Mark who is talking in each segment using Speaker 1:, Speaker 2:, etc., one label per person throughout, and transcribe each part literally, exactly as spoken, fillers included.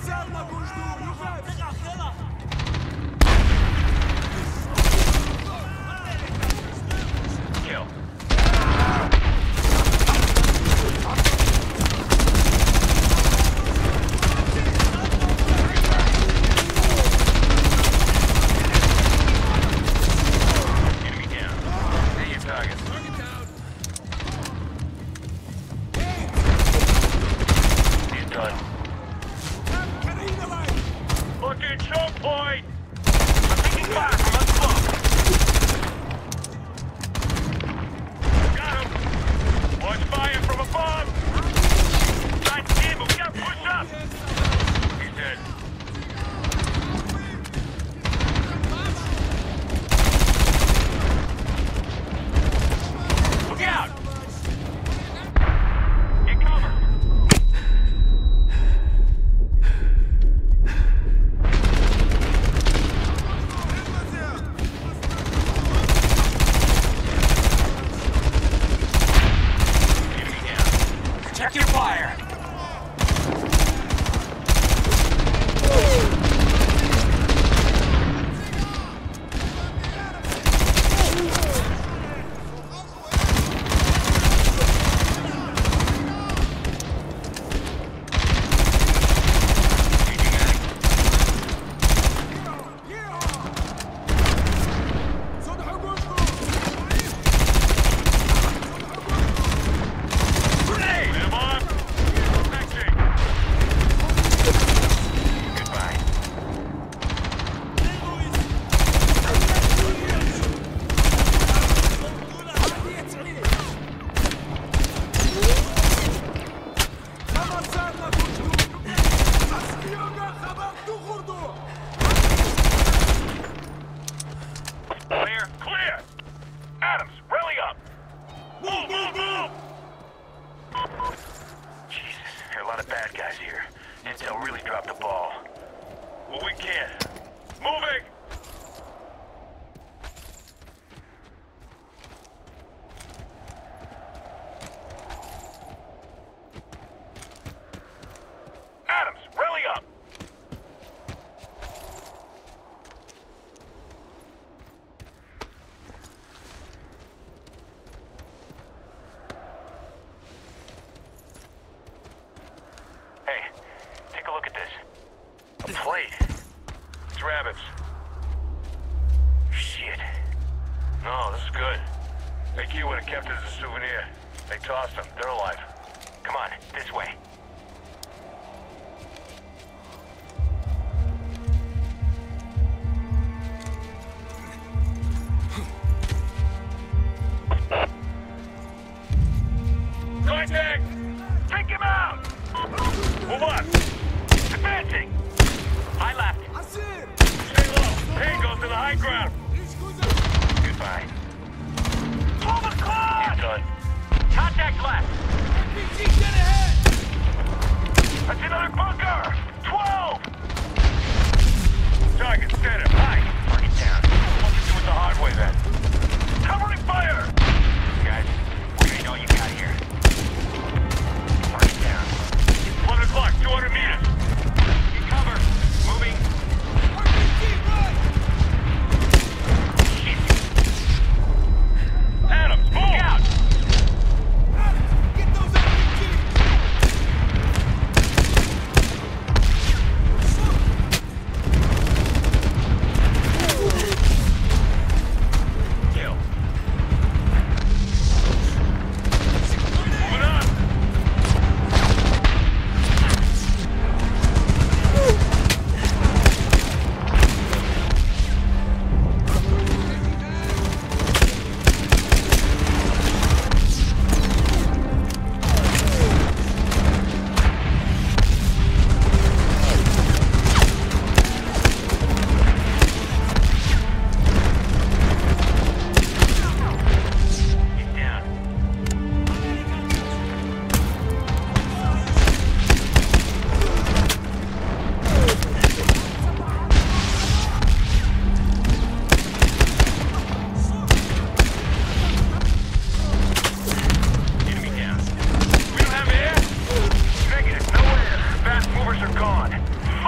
Speaker 1: Movers are gone.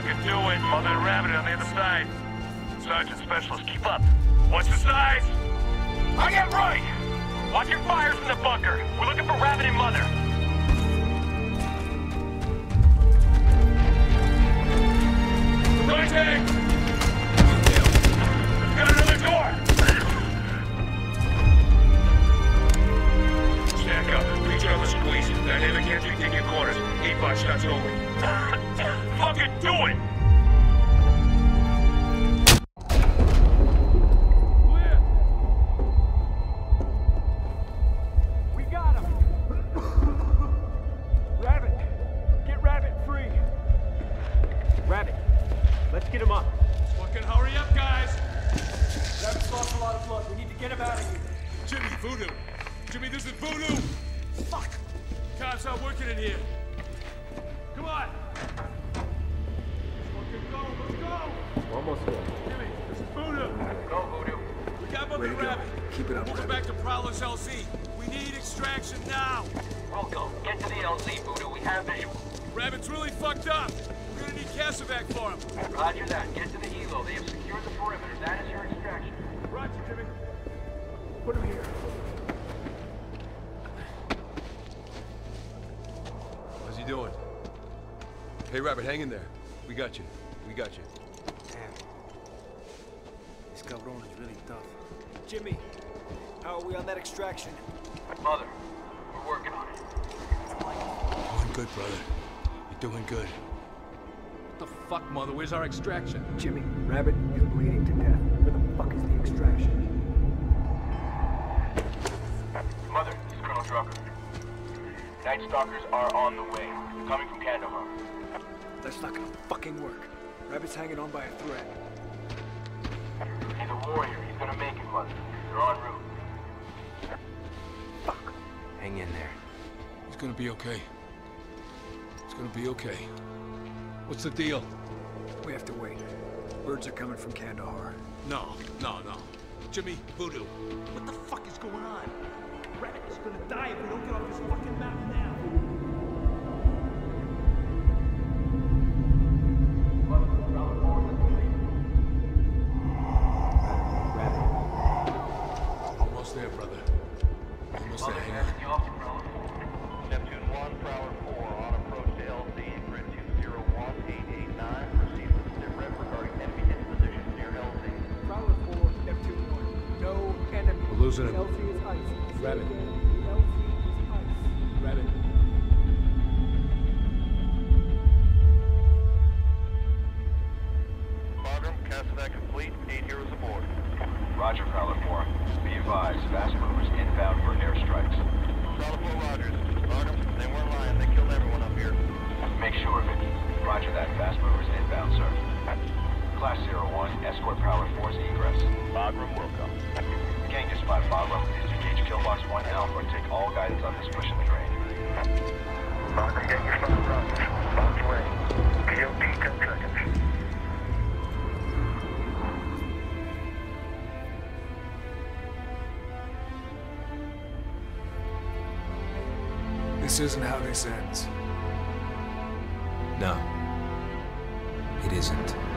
Speaker 1: fucking do it. Mother and Rabbit on the other side. Sergeant Specialist, keep up. What's the size? I get right! Watch your fires in the bunker. We're looking for Rabbit and Mother. Rotate! We've got another door! Stack up. Reach on the squeeze. Dynamic entry, take your quarters. Eight bot shots only. Fucking do it! Clear! We got him! Rabbit! Get Rabbit free! Rabbit, let's get him up.
Speaker 2: Fucking hurry up, guys!
Speaker 3: Rabbit's lost a lot of blood. We need to get him out of here.
Speaker 2: Jimmy, Voodoo! Jimmy, this is Voodoo! Fuck! Cops aren't working in here. Come on! Let's fucking go, let's go!
Speaker 3: We're almost there.
Speaker 2: Jimmy, this is Voodoo!
Speaker 1: Go, Voodoo.
Speaker 2: We got Mother
Speaker 3: Way to go.
Speaker 2: Rabbit.
Speaker 3: Keep it up,
Speaker 2: Moving
Speaker 3: Rabbit.
Speaker 2: back to Prowler's L Z. We need extraction now!
Speaker 1: We'll go. Get to the L Z, Voodoo. We have visual.
Speaker 2: Rabbit's really fucked up. We're gonna need Casavac for him.
Speaker 1: Roger that. Get to the helo. They have secured the perimeter. That is your extraction.
Speaker 2: Roger, Jimmy.
Speaker 3: Put him here.
Speaker 4: How's he doing? Hey, Rabbit, hang in there. We got you. We got you.
Speaker 3: Damn. This cabron is really tough. Jimmy, how are we on that extraction?
Speaker 1: Mother, we're working on it.
Speaker 4: Doing good, brother. You're doing good.
Speaker 2: What the fuck, Mother? Where's our extraction?
Speaker 3: Jimmy, Rabbit is bleeding to death. Where the fuck is the extraction?
Speaker 1: Mother, this is Colonel Drucker. Night Stalkers are on the way. They're coming from Kandahar.
Speaker 3: That's not gonna fucking work. Rabbit's hanging on by a thread.
Speaker 1: He's a warrior. He's gonna make it, Mother. They're en route.
Speaker 3: Fuck. Hang in there.
Speaker 4: He's gonna be okay. It's gonna be okay. What's the deal?
Speaker 3: We have to wait. Birds are coming from Kandahar.
Speaker 2: No, no, no. Jimmy, Voodoo. What the fuck is going on? Rabbit is gonna die if we don't get off this fucking mountain now.
Speaker 4: Almost there, brother. Almost there. Hang on.
Speaker 5: Neptune one, Prowler four, on approach to L Z, grid two zero one eight eight nine. Received a sit rep regarding enemy hit position near L Z.
Speaker 3: Prowler four, Neptune one. No enemy.
Speaker 4: We're losing him.
Speaker 3: L Z is ice.
Speaker 4: Rabbit.
Speaker 3: L Z is ice.
Speaker 4: Rabbit.
Speaker 5: Bagram, Casavac complete, eight heroes aboard.
Speaker 1: Roger, Prowler four. Be advised, fast movers inbound for airstrikes.
Speaker 5: Prowler four, Rogers. Bagram, they weren't lying, they killed everyone up here.
Speaker 1: Make sure of it. Roger that, fast movers inbound, sir. Class zero one, escort Prowler four's egress.
Speaker 5: Bagram will come.
Speaker 1: Gang to spot Bagram. Disengage Killbox one Alpha and take all guidance on this push in the drain.
Speaker 6: Bagram, get your phone Rogers. Bomb's way. K O T, ten seconds.
Speaker 3: This isn't how this ends.
Speaker 7: No, it isn't.